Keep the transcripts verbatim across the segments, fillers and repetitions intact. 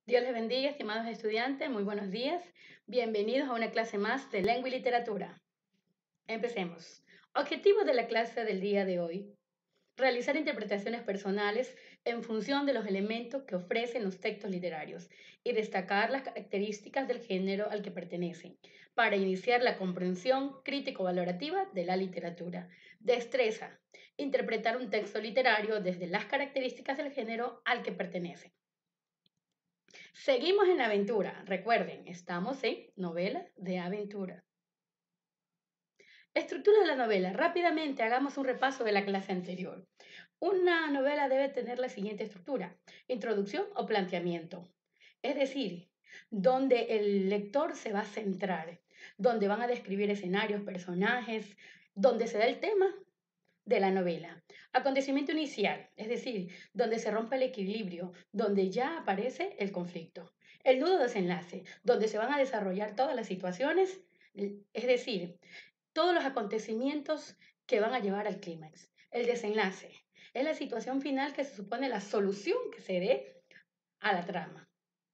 Dios les bendiga, estimados estudiantes, muy buenos días. Bienvenidos a una clase más de lengua y literatura. Empecemos. Objetivos de la clase del día de hoy. Realizar interpretaciones personales en función de los elementos que ofrecen los textos literarios y destacar las características del género al que pertenecen para iniciar la comprensión crítico-valorativa de la literatura. Destreza. Interpretar un texto literario desde las características del género al que pertenece. Seguimos en la aventura. Recuerden, estamos en novela de aventura. Estructura de la novela. Rápidamente hagamos un repaso de la clase anterior. Una novela debe tener la siguiente estructura: introducción o planteamiento. Es decir, donde el lector se va a centrar, donde van a describir escenarios, personajes, donde se da el tema de la novela. Acontecimiento inicial, es decir, donde se rompe el equilibrio, donde ya aparece el conflicto. El nudo desenlace, donde se van a desarrollar todas las situaciones, es decir, todos los acontecimientos que van a llevar al clímax. El desenlace es la situación final que se supone la solución que se dé a la trama.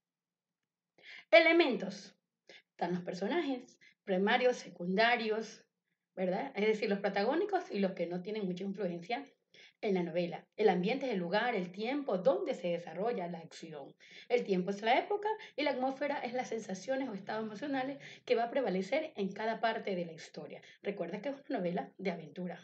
Elementos. Están los personajes, primarios, secundarios, ¿verdad? Es decir, los protagónicos y los que no tienen mucha influencia en la novela. El ambiente es el lugar, el tiempo, donde se desarrolla la acción. El tiempo es la época y la atmósfera es las sensaciones o estados emocionales que va a prevalecer en cada parte de la historia. Recuerda que es una novela de aventura.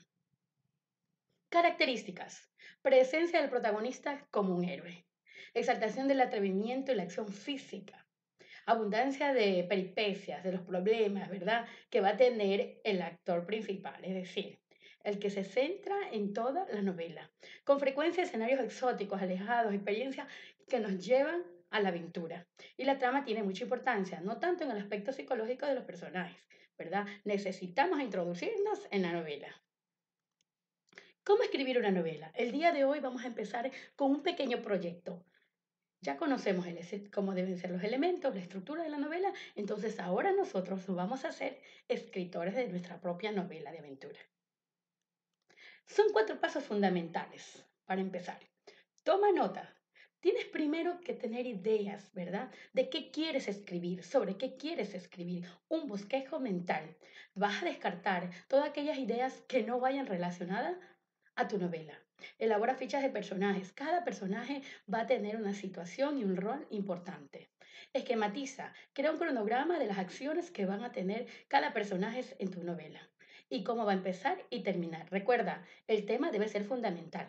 Características. Presencia del protagonista como un héroe. Exaltación del atrevimiento y la acción física. Abundancia de peripecias, de los problemas, ¿verdad?, que va a tener el actor principal, es decir, el que se centra en toda la novela. Con frecuencia escenarios exóticos, alejados, experiencias que nos llevan a la aventura. Y la trama tiene mucha importancia, no tanto en el aspecto psicológico de los personajes, ¿verdad? Necesitamos introducirnos en la novela. ¿Cómo escribir una novela? El día de hoy vamos a empezar con un pequeño proyecto. Ya conocemos el, cómo deben ser los elementos, la estructura de la novela, entonces ahora nosotros vamos a ser escritores de nuestra propia novela de aventura. Son cuatro pasos fundamentales para empezar. Toma nota. Tienes primero que tener ideas, ¿verdad? De qué quieres escribir, sobre qué quieres escribir, un bosquejo mental. Vas a descartar todas aquellas ideas que no vayan relacionadas a tu novela. Elabora fichas de personajes. Cada personaje va a tener una situación y un rol importante. Esquematiza. Crea un cronograma de las acciones que van a tener cada personaje en tu novela y cómo va a empezar y terminar. Recuerda, el tema debe ser fundamental.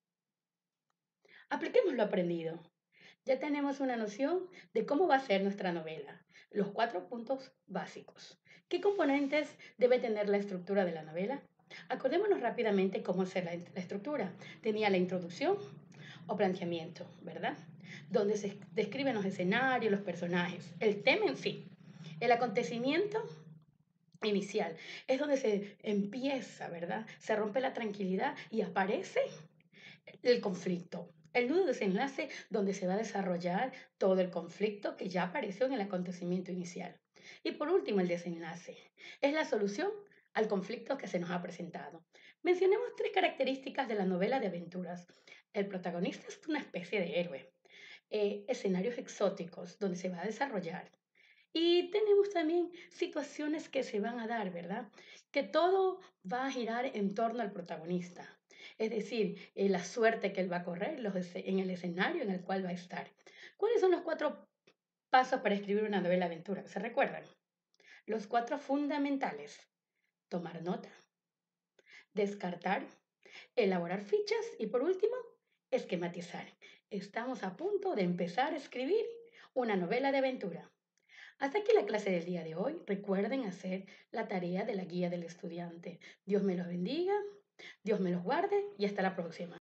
Apliquemos lo aprendido. Ya tenemos una noción de cómo va a ser nuestra novela, los cuatro puntos básicos. ¿Qué componentes debe tener la estructura de la novela? Acordémonos rápidamente cómo es la, la estructura. Tenía la introducción o planteamiento, ¿verdad? Donde se describen los escenarios, los personajes, el tema en sí. El acontecimiento inicial es donde se empieza, ¿verdad? Se rompe la tranquilidad y aparece el conflicto. El nudo desenlace donde se va a desarrollar todo el conflicto que ya apareció en el acontecimiento inicial. Y por último, el desenlace. Es la solución al conflicto que se nos ha presentado. Mencionemos tres características de la novela de aventuras. El protagonista es una especie de héroe. Eh, escenarios exóticos donde se va a desarrollar. Y tenemos también situaciones que se van a dar, ¿verdad? Que todo va a girar en torno al protagonista. Es decir, eh, la suerte que él va a correr los en el escenario en el cual va a estar. ¿Cuáles son los cuatro pasos para escribir una novela de aventura? ¿Se recuerdan? Los cuatro fundamentales. Tomar nota, descartar, elaborar fichas y por último, esquematizar. Estamos a punto de empezar a escribir una novela de aventura. Hasta aquí la clase del día de hoy. Recuerden hacer la tarea de la guía del estudiante. Dios me los bendiga, Dios me los guarde y hasta la próxima.